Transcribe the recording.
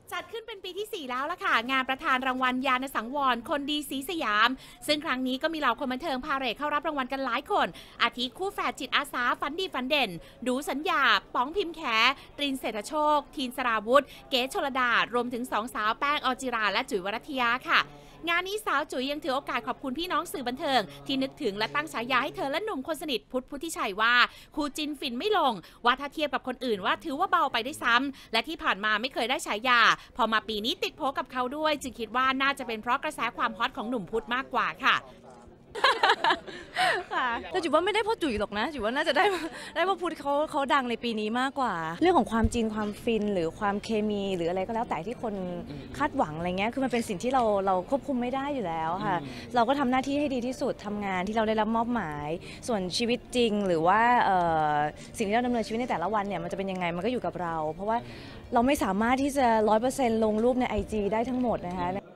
จัดขึ้นเป็นปีที่ 4 แล้วล่ะค่ะงานประธานรางวัลยานสังวรคนดีศรีสยามซึ่งครั้งนี้ก็มีเหล่าคนบันเทิงพาเหรดเข้ารับรางวัลกันหลายคนอาทิคู่แฝดจิตอาสาฝันดีฝันเด่นดูสัญญาป๋องพิมพ์แขตรินเศรษฐโชคทีนสราวุธเก๋ชลดารวมถึงสองสาวแป้งอจิราและจุ๋ยวรัตยาค่ะงานนี้สาวจุ๋ยยังถือโอกาสขอบคุณพี่น้องสื่อบันเทิงที่นึกถึงและตั้งฉายาให้เธอและหนุ่มคนสนิทพุทธิชัยว่าคู่จินฟินไม่ลงว่าถ้าเทียบกับคนอื่นว่าถือว่าเบาไปได้ซ้ำและที่ผ่านมาไม่เคยได้ฉายาพอมาปีนี้ติดโผกับเขาด้วยจึงคิดว่าน่าจะเป็นเพราะกระแสความฮอตของหนุ่มพุทธมากกว่าค่ะแต่จุ๋ยว่าไม่ได้เพราะจุ๋ยหรอกนะจุ๋ยว่าน่าจะได้เพราะพุทธเขาดังในปีนี้มากกว่าเรื่องของความจริงความฟินหรือความเคมีหรืออะไรก็แล้วแต่ที่คนคาดหวังอะไรเงี้ยคือมันเป็นสิ่งที่เราควบคุมไม่ได้อยู่แล้วค่ะเราก็ทำหน้าที่ให้ดีที่สุดทำงานที่เราได้รับมอบหมายส่วนชีวิตจริงหรือว่าสิ่งที่เราดำเนินชีวิตในแต่ละวันเนี่ยมันจะเป็นยังไงมันก็อยู่กับเราเพราะว่าเราไม่สามารถที่จะ100%ลงรูปใน IG ได้ทั้งหมดนะคะ